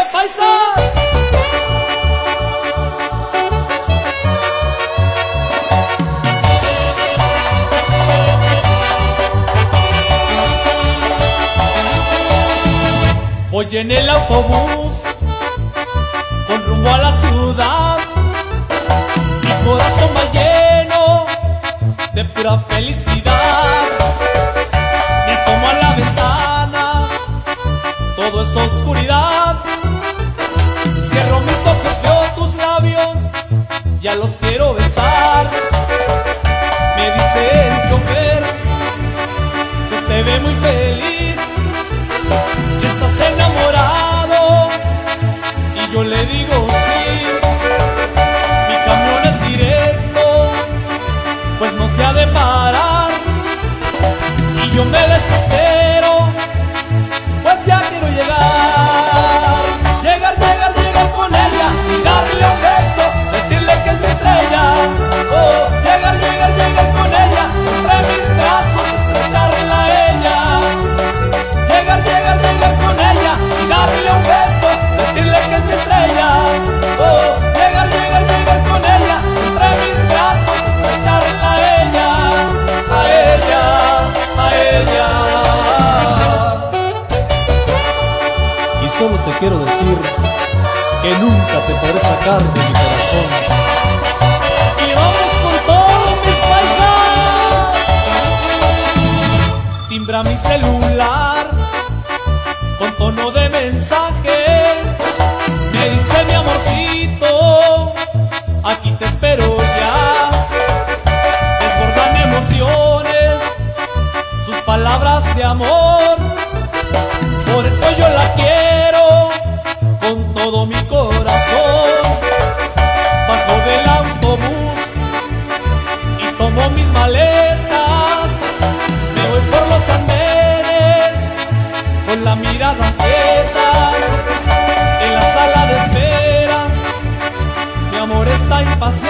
paisas! Voy en el autobús con rumbo a la ciudad, mi corazón va lleno de pura felicidad. Me asomo a la ventana, todo es oscuridad. Cierro mis ojos, veo tus labios, ya los quiero besar. Me dice el chofer, se te ve muy feliz, estás enamorado, y yo le digo sí. Mi camión es directo, pues no se ha de parar, y yo me desespero, pues ya quiero llegar. Llegar con ella y darle un beso, decirle que es mi estrella. Oh, llegar con ella, entre mis brazos, estrecharla a ella. Llegar con ella y darle un beso, decirle que es mi estrella. Oh, llegar con ella, entre mis brazos, estrecharla a ella, a ella, a ella. Y solo te quiero decir que nunca te podré sacar de mi corazón. Y vamos con todos mis paisas. Timbra mi celular con tono de mensaje, me dice mi amorcito, aquí te espero ya. Desbordan emociones sus palabras de amor, por eso yo la quiero con todo mi corazón. Bajo del autobús y tomo mis maletas, me voy por los andenes con la mirada quieta. En la sala de espera mi amor está impaciente.